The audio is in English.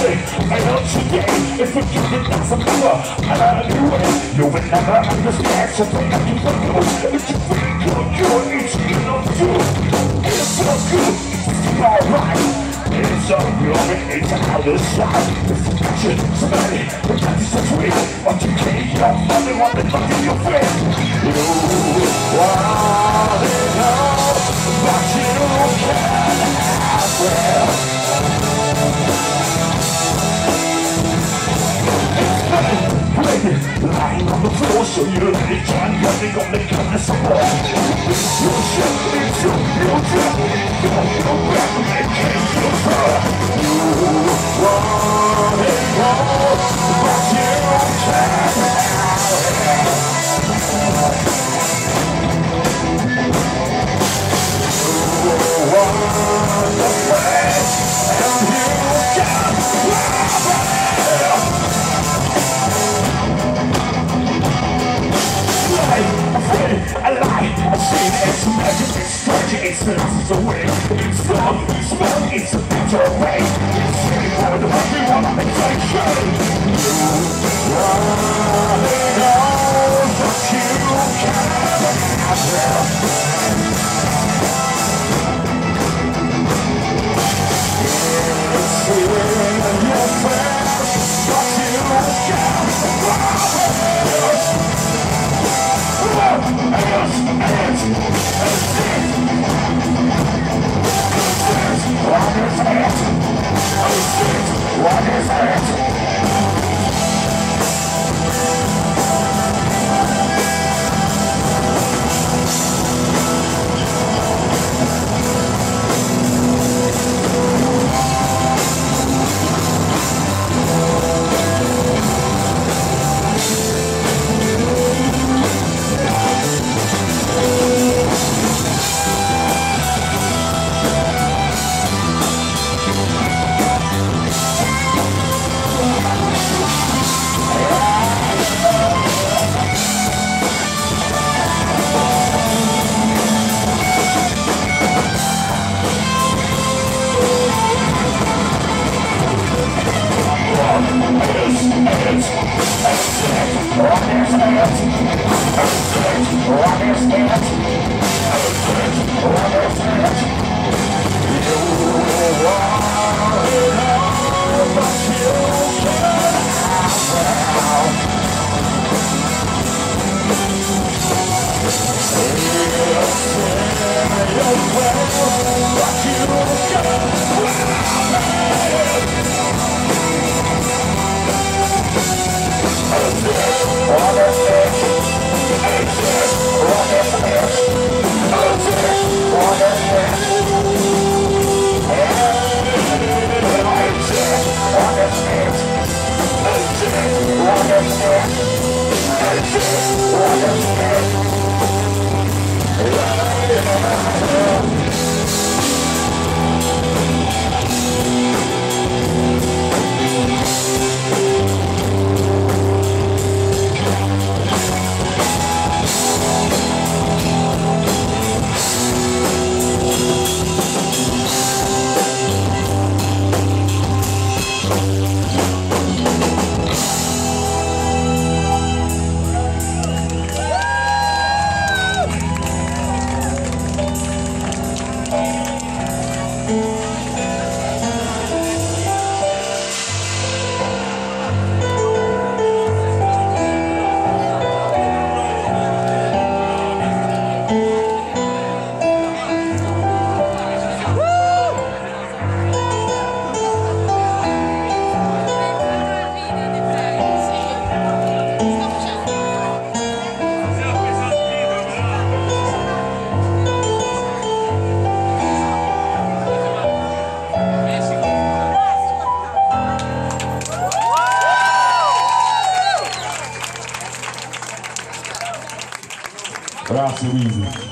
I know today, if we keep it that's a power, I learn a new way. You will never understand, so take a keep on you. If you feel good, it's good on you. It's so good, it's alright. It's so glory, it's another side. If you catch it, somebody, but that is so sweet. What you can't, your money, what the fuck is your face? You want it all, but you can't have it. Lying on the floor, so you really can't get it on the kindness of all. It's your shit, it's your future. You won't go back and make it your fault. You want it all, but you can't have it. You want the face, and you can't have it. I lie, I see it's magic, it's tragic, it's the last away. It's strong, it's small, it's a better way. It's really for the everyone on the attention. You want it all, but you can't have it. It's in your face, but you can't have it. What is it? Grazie Luigi.